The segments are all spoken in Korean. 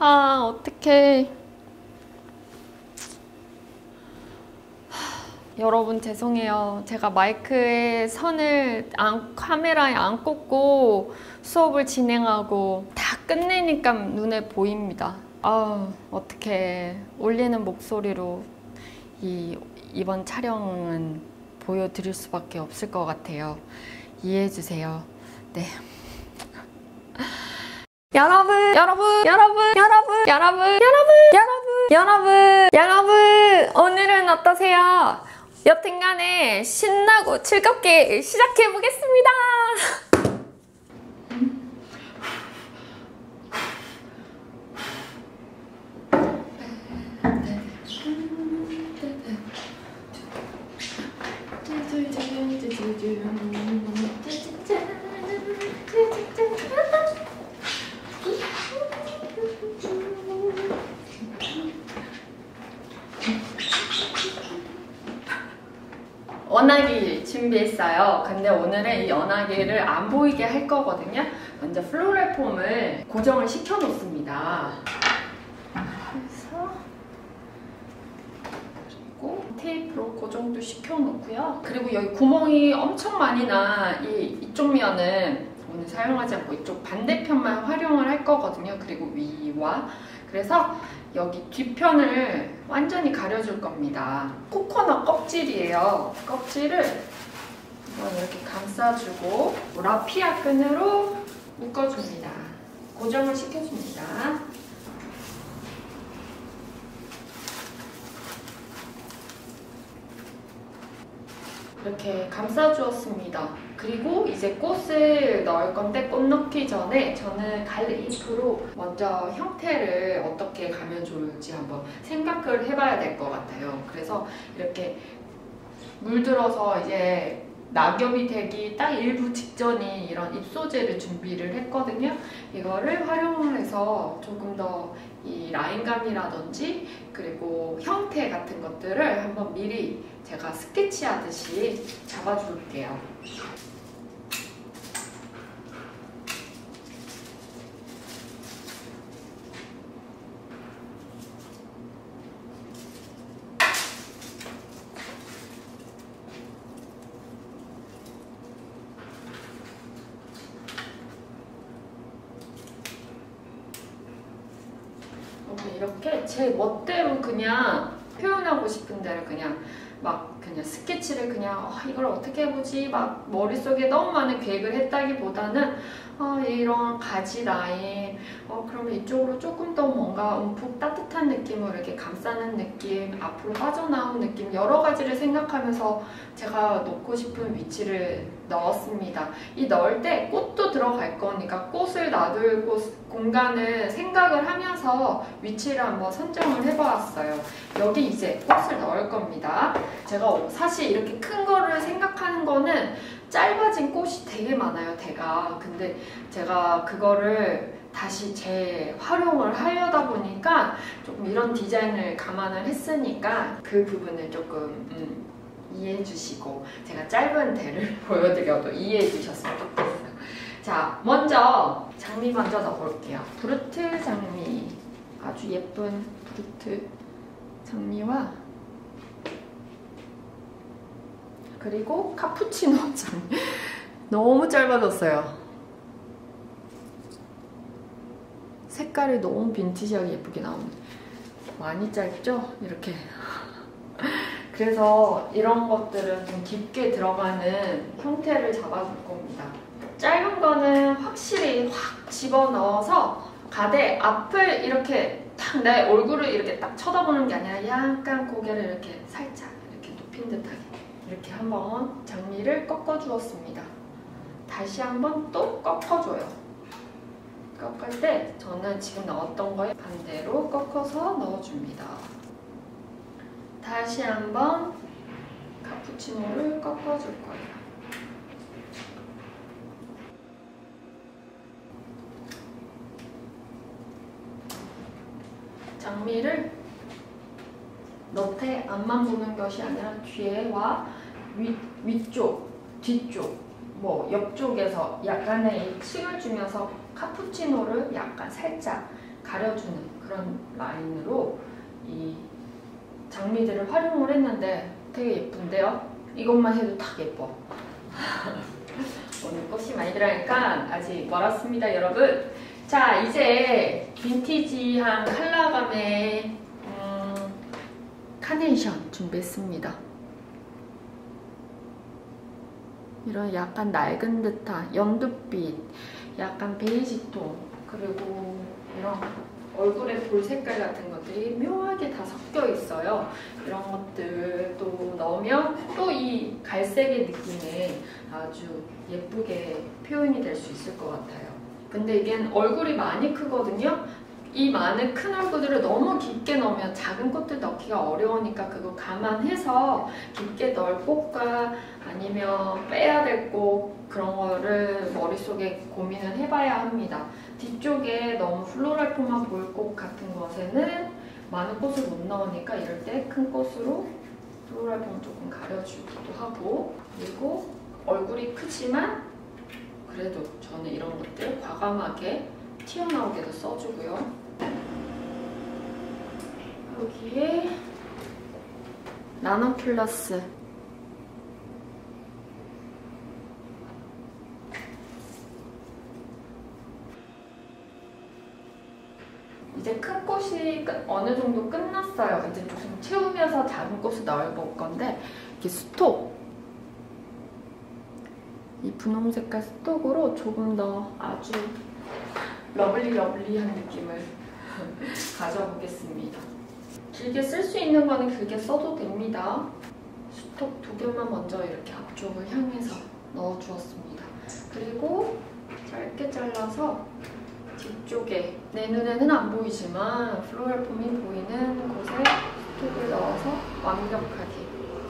아, 어떡해. 여러분 죄송해요. 제가 마이크에 선을 카메라에 안 꽂고 수업을 진행하고 다 끝내니까 눈에 보입니다. 아, 어떡해. 울리는 목소리로 이번 촬영은 보여드릴 수밖에 없을 것 같아요. 이해해주세요. 네. 여러분, 오늘은 어떠세요? 여튼간에 신나고 즐겁게 시작해보겠습니다. 연하기 준비했어요. 근데 오늘은 이 연하기를 안 보이게 할 거거든요. 먼저 플로럴 폼을 고정을 시켜 놓습니다. 그래서 그리고 테이프로 고정도 시켜 놓고요. 그리고 여기 구멍이 엄청 많이 나 이쪽 면은 오늘 사용하지 않고 이쪽 반대편만 활용을 할 거거든요. 그리고 위와 그래서 여기 뒤편을 완전히 가려줄 겁니다. 코코넛 껍질이에요. 껍질을 이렇게 감싸주고 라피아 끈으로 묶어줍니다. 고정을 시켜줍니다. 이렇게 감싸주었습니다. 그리고 이제 꽃을 넣을 건데 꽃 넣기 전에 저는 갈릭잎으로 먼저 형태를 어떻게 가면 좋을지 한번 생각을 해봐야 될 것 같아요. 그래서 이렇게 물들어서 이제 낙엽이 되기 딱 일부 직전이 이런 잎소재를 준비를 했거든요. 이거를 활용을 해서 조금 더 이 라인감이라든지 그리고 형태 같은 것들을 한번 미리 제가 스케치하듯이 잡아줄게요. 이렇게 제 멋대로 그냥 표현하고 싶은 대로 그냥 스케치를 그냥 이걸 어떻게 해보지 막 머릿속에 너무 많은 계획을 했다기보다는 이런 가지 라인 그러면 이쪽으로 조금 더 뭔가 움푹 따뜻한 느낌으로 이렇게 감싸는 느낌, 앞으로 빠져나온 느낌 여러 가지를 생각하면서 제가 놓고 싶은 위치를 넣었습니다. 이 넣을 때 꽃도 들어갈 거니까 꽃을 놔둘 공간을 생각을 하면서 위치를 한번 선정을 해보았어요. 여기 이제 꽃을 넣을 겁니다. 제가 사실 이렇게 큰 거를 생각하는 거는 짧아진 꽃이 되게 많아요, 대가. 근데 제가 그거를 다시 재활용을 하려다 보니까 조금 이런 디자인을 감안을 했으니까 그 부분을 조금 이해해 주시고 제가 짧은 대를 보여드려도 이해해 주셨으면 좋겠어요. 자, 먼저 장미 먼저 넣어볼게요. 브루트 장미, 아주 예쁜 브루트 장미와 그리고 카푸치노 장미. 너무 짧아졌어요. 색깔이 너무 빈티지하게 예쁘게 나오네. 많이 짧죠? 이렇게. 그래서 이런 것들은 좀 깊게 들어가는 형태를 잡아줄 겁니다. 짧은 거는 확실히 확 집어넣어서 가대 앞을 이렇게 딱 내 얼굴을 이렇게 딱 쳐다보는 게 아니라 약간 고개를 이렇게 살짝 이렇게 눕힌 듯하게 이렇게 한번 장미를 꺾어주었습니다. 다시 한번 또 꺾어줘요. 꺾을 때 저는 지금 넣었던 거에 반대로 꺾어서 넣어줍니다. 다시 한번 카푸치노를 꺾어줄 거예요. 장미를 너태 앞만 보는 것이 아니라 뒤에와 위쪽, 뒤쪽, 옆쪽에서 약간의 층을 주면서 카푸치노를 약간 살짝 가려주는 그런 라인으로 이 장미들을 활용을 했는데 되게 예쁜데요? 이것만 해도 다 예뻐. 오늘 꽃이 많이 들어가니까 아직 멀었습니다, 여러분. 자, 이제 빈티지한 컬러감의 카네이션 준비했습니다. 이런 약간 낡은 듯한 연두빛, 약간 베이지톤, 그리고 이런 얼굴에 볼 색깔 같은 것들이 묘하게 다 섞여 있어요. 이런 것들도 넣으면 또 이 갈색의 느낌에 아주 예쁘게 표현이 될 수 있을 것 같아요. 근데 이게 얼굴이 많이 크거든요. 이 많은 큰 얼굴들을 너무 깊게 넣으면 작은 꽃들 넣기가 어려우니까 그거 감안해서 깊게 넣을 꽃과 아니면 빼야 될 꽃 그런 거를 머릿속에 고민을 해봐야 합니다. 뒤쪽에 너무 플로랄풍만 보일 꽃 같은 것에는 많은 꽃을 못 넣으니까 이럴 때 큰 꽃으로 플로랄풍을 조금 가려주기도 하고, 그리고 얼굴이 크지만 그래도 저는 이런 것들 과감하게 튀어나오게도 써주고요. 여기에 나노플러스 이제 큰 꽃이 어느 정도 끝났어요. 이제 좀 채우면서 작은 꽃을 넣어볼 건데, 이게 스톡, 이 분홍 색깔 스톡으로 조금 더 아주 러블리한 느낌을 가져보겠습니다. 길게 쓸 수 있는 거는 길게 써도 됩니다. 스톡 2개만 먼저 이렇게 앞쪽을 향해서 넣어주었습니다. 그리고 짧게 잘라서 뒤쪽에, 내 눈에는 안 보이지만 플로럴폼이 보이는 곳에 스톡을 넣어서 완벽하게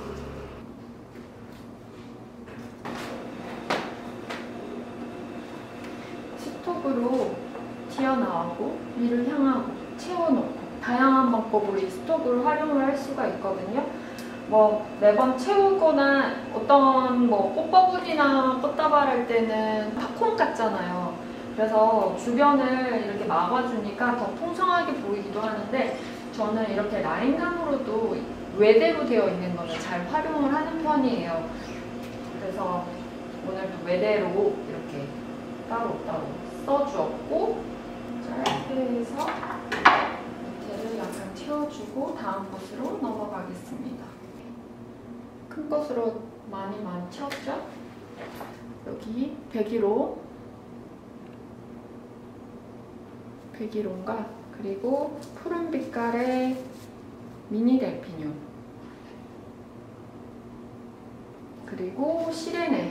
스톡으로 튀어나오고 위를 향하고 채워놓고 다양한 방법으로 이 스톡을 활용을 할 수가 있거든요. 뭐 매번 채우거나 어떤 뭐 꽃버블이나 꽃다발 할 때는 팝콘 같잖아요. 그래서 주변을 이렇게 막아주니까 더 풍성하게 보이기도 하는데, 저는 이렇게 라인감으로도 외대로 되어 있는 거는 잘 활용을 하는 편이에요. 그래서 오늘도 외대로 이렇게 따로따로 써주었고, 짧게 해서 밑에를 약간 채워주고 다음 꽃으로 넘어가겠습니다. 큰 꽃으로 많이 채웠죠? 여기 101호인가 그리고 푸른 빛깔의 미니 델피늄, 그리고 시레네,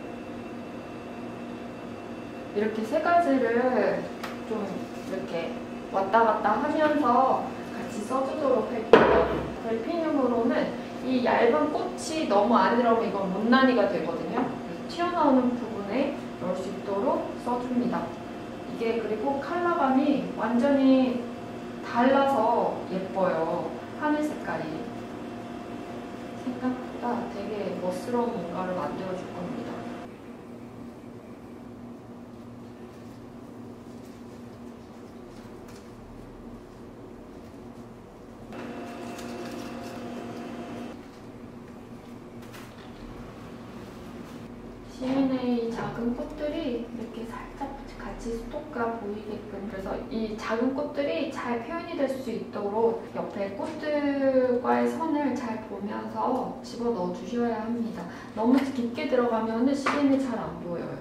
이렇게 세 가지를 좀 이렇게 왔다 갔다 하면서 같이 써주도록 할게요. 델피늄으로는 이 얇은 꽃이 너무 안에 들어오면 이건 못난이가 되거든요. 그래서 튀어나오는 부분에 넣을 수 있도록 써줍니다. 이게 그리고 컬러감이 완전히 달라서 예뻐요. 하늘 색깔이 생각보다 되게 멋스러운 뭔가를 만들어줄 겁니다. 시에네의 작은 꽃들이 이렇게 살짝 같이 스톡과 보이게끔, 그래서 이 작은 꽃들이 잘 표현이 될 수 있도록 옆에 꽃들과의 선을 잘 보면서 집어넣어 주셔야 합니다. 너무 깊게 들어가면 시에네 잘 안 보여요.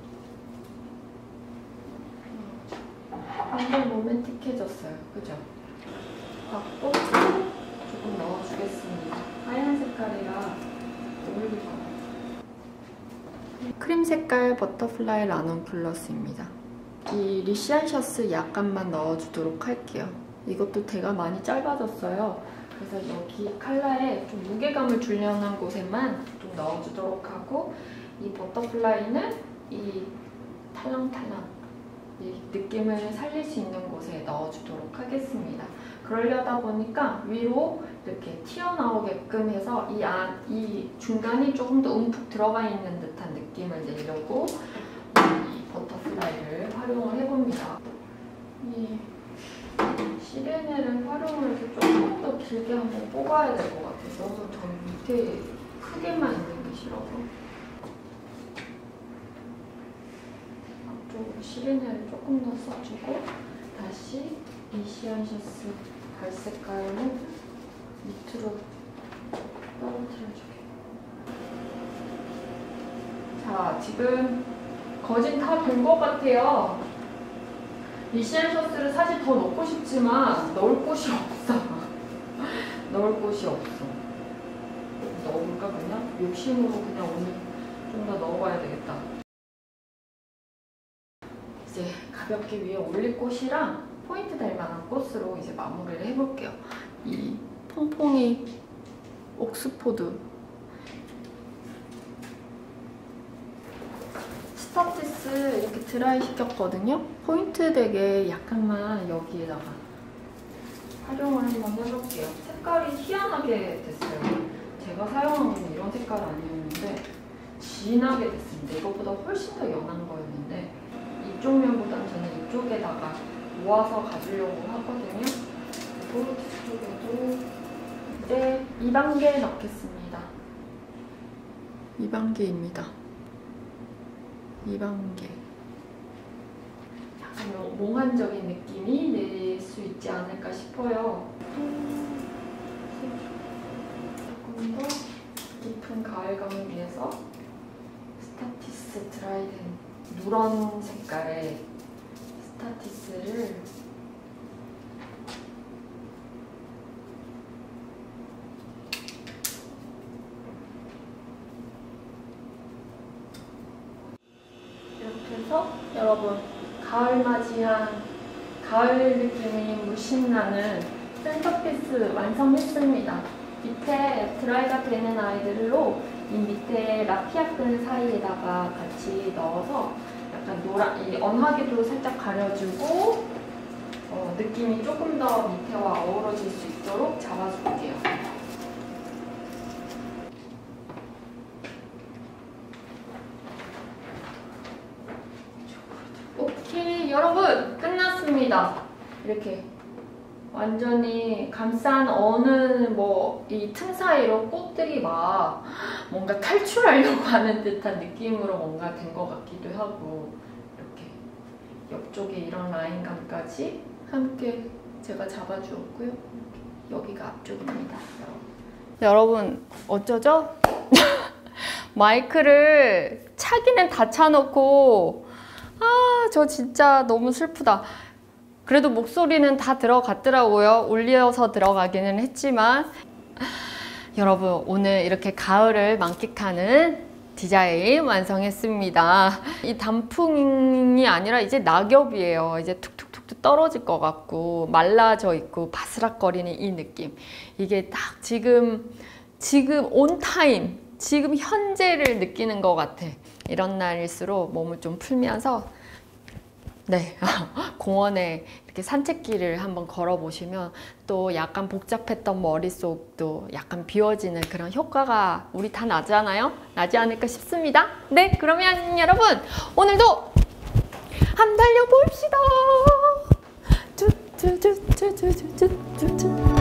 완전 로맨틱해졌어요. 그죠? 박도 조금 넣어주겠습니다. 하얀 색깔이라 어울릴 것 같아요. 크림 색깔 버터플라이 라논큘러스입니다. 이 리시안셔스 약간만 넣어주도록 할게요. 이것도 대가 많이 짧아졌어요. 그래서 여기 컬러에 좀 무게감을 주려는 곳에만 좀 넣어주도록 하고, 이 버터플라이는 이 탈랑탈랑 이 느낌을 살릴 수 있는 곳에 넣어주도록 하겠습니다. 그러려다 보니까 위로 이렇게 튀어나오게끔 해서 이 중간이 조금 더 움푹 들어가 있는 듯한 느낌을 내려고 이 버터플라이를 활용을 해봅니다. 이 시레네를 활용을 해서 조금 더 길게 한번 뽑아야 될 것 같아요. 너무 저 밑에 크게만 있는 게 싫어서. 앞쪽으로 시레네를 조금 더 써주고 다시 이시안셔스 갈색깔로 밑으로 떨어뜨려줄게요. 자, 지금 거진 다 된 것 같아요. 이시안셔스를 사실 더 넣고 싶지만 넣을 곳이 없어. 넣을 곳이 없어. 넣어볼까 그냥? 욕심으로 그냥 오늘 좀 더 넣어봐야 되겠다. 이제 가볍게 위에 올릴 꽃이랑 포인트 될 만한 꽃으로 이제 마무리를 해볼게요. 이 퐁퐁이 옥스포드 스타티스 이렇게 드라이 시켰거든요. 포인트 되게 약간만 여기에다가 활용을 한번 해볼게요. 색깔이 희한하게 됐어요. 제가 사용한 건 이런 색깔 아니었는데 진하게 됐습니다. 이것보다 훨씬 더 연한 거였는데 이쪽 면보다는 저는 이쪽에다가 모아서 가주려고 하거든요. 그리고 뒤쪽에도 이제 2단계 넣겠습니다. 2단계입니다. 2단계. 약간 몽환적인 느낌이 낼 수 있지 않을까 싶어요. 조금 더 깊은 가을감을 위해서 스타티스 드라이된 누런 색깔의 스타티스를 이렇게 해서 여러분 가을 맞이한 가을 느낌이 물씬 나는 센터피스 완성했습니다. 밑에 드라이가 되는 아이들로 이 밑에 라피아끈 사이에다가 같이 넣어서 약간 노란, 이 언하기도 살짝 가려주고 느낌이 조금 더 밑에와 어우러질 수 있도록 잡아줄게요. 오케이, 여러분 끝났습니다. 이렇게 완전히 감싼 어느 이 틈 사이로 꽃들이 막 뭔가 탈출하려고 하는 듯한 느낌으로 뭔가 된 것 같기도 하고 이렇게 옆쪽에 이런 라인감까지 함께 제가 잡아주었고요. 여기가 앞쪽입니다. 여러분 어쩌죠? 마이크를 차기는 다 차놓고 저 진짜 너무 슬프다. 그래도 목소리는 다 들어갔더라고요. 올려서 들어가기는 했지만 여러분 오늘 이렇게 가을을 만끽하는 디자인 완성했습니다. 이 단풍이 아니라 이제 낙엽이에요. 이제 툭툭툭 떨어질 것 같고 말라져 있고 바스락거리는 이 느낌. 이게 딱 지금 온타임, 지금 현재를 느끼는 것 같아. 이런 날일수록 몸을 좀 풀면서 네, 공원에 이렇게 산책길을 한번 걸어보시면 또 약간 복잡했던 머릿속도 약간 비워지는 그런 효과가 우리 다 나잖아요? 나지 않을까 싶습니다. 네, 그러면 여러분 오늘도 한번 달려봅시다.